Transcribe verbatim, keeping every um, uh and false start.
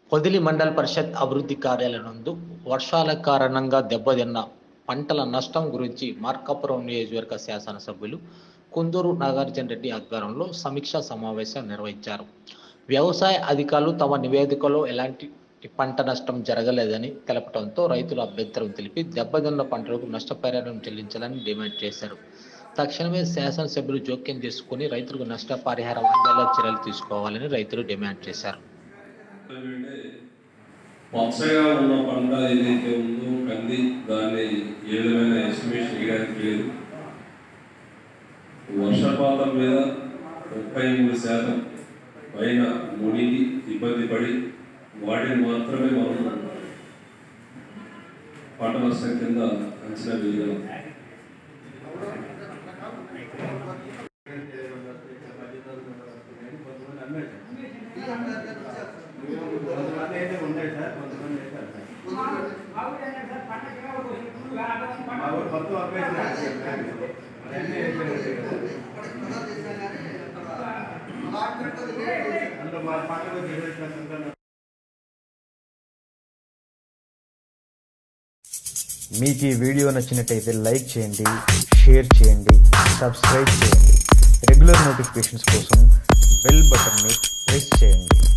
పొదిలి మండల పరిషత్ అభివృద్ధి కార్యాలయం నందు వర్షాల కారణంగా దెబ్బతిన్న పంటల నష్టం గురించి మార్కాపురం నియోజకవర్గ శాసనసభ్యులు కుందూరు నాగార్జున రెడ్డి ఆధ్వర్యంలో సమీక్షా సమావేశం నిర్వహించారు. వ్యవసాయ అధికారులు తమ నివేదికలో ఎలాంటి పంట నష్టం జరగలేదని తెలపడంతో రైతులు అభ్యంతరం తెలిపి దెబ్బతిన్న పంటలకు నష్టపరిహారం చెల్లించాలని డిమాండ్ చేశారు. తక్షణమే శాసనసభ్యులు జోక్యం చేసుకుని రైతులకు నష్టపరిహారం అందేలా చర్యలు తీసుకోవాలని రైతులు డిమాండ్ చేశారు. పచ్చగా ఉన్న పంట ఏదైతే ఉందో కంది, దాన్ని ఏ విధమైన ఎస్టిమేషన్ వేయడానికి లేదు. వర్షపాతం మీద ముప్పై మూడు శాతం పైన మునిగి ఇబ్బంది పడి వాటిని మాత్రమే మనం పంట నష్టం కింద అంచనా వేయగలం. మీకు ఈ వీడియో నచ్చినట్టయితే లైక్ చేయండి, షేర్ చేయండి, సబ్స్క్రైబ్ చేయండి. రెగ్యులర్ నోటిఫికేషన్స్ కోసం బెల్ బటన్ని ప్రెస్ చేయండి.